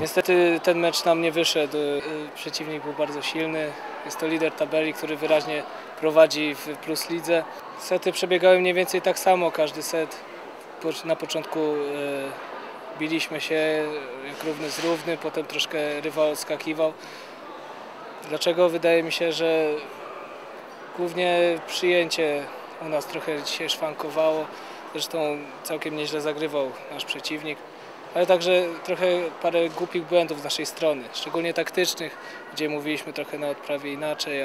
Niestety ten mecz nam nie wyszedł. Przeciwnik był bardzo silny. Jest to lider tabeli, który wyraźnie prowadzi w Plus Lidze. Sety przebiegały mniej więcej tak samo. Każdy set na początku biliśmy się jak równy z równy, potem troszkę rywal odskakiwał. Dlaczego? Wydaje mi się, że głównie przyjęcie u nas trochę dzisiaj szwankowało. Zresztą całkiem nieźle zagrywał nasz przeciwnik. Ale także trochę parę głupich błędów z naszej strony, szczególnie taktycznych, gdzie mówiliśmy trochę na odprawie inaczej,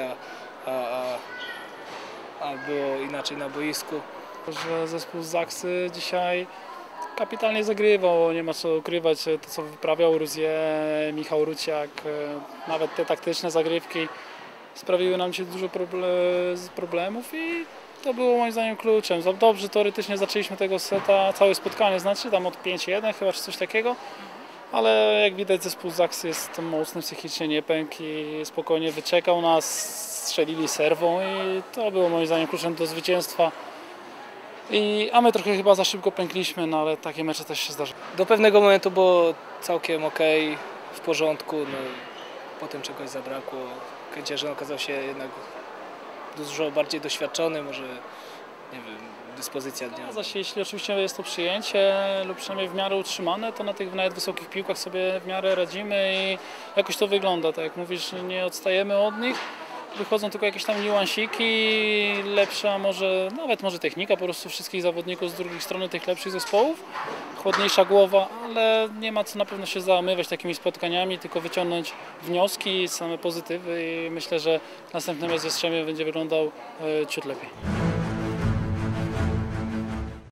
a było inaczej na boisku. Że zespół z Zaksy dzisiaj kapitalnie zagrywał, nie ma co ukrywać, to co wyprawiał Ruzie, Michał Ruciak, nawet te taktyczne zagrywki sprawiły nam dzisiaj dużo problemów i to było moim zdaniem kluczem. Dobrze teoretycznie zaczęliśmy tego seta, całe spotkanie, znaczy tam od 5-1 chyba czy coś takiego, ale jak widać zespół z Zaksy jest mocny psychicznie, nie pękł i spokojnie wyczekał nas, strzelili serwą i to było moim zdaniem kluczem do zwycięstwa. A my trochę chyba za szybko pękliśmy, no ale takie mecze też się zdarzają. Do pewnego momentu było całkiem ok, w porządku, no, potem czegoś zabrakło. Kędzierzyn okazał się jednak dużo bardziej doświadczony, może nie wiem, dyspozycja dnia. Zaś jeśli oczywiście jest to przyjęcie lub przynajmniej w miarę utrzymane, to na tych nawet wysokich piłkach sobie w miarę radzimy i jakoś to wygląda, tak jak mówisz, nie odstajemy od nich. Wychodzą tylko jakieś tam niuansiki, lepsza może technika po prostu wszystkich zawodników z drugiej strony tych lepszych zespołów, chłodniejsza głowa, ale nie ma co na pewno się załamywać takimi spotkaniami, tylko wyciągnąć wnioski, same pozytywy i myślę, że następny mecz ze Strzemią będzie wyglądał ciut lepiej.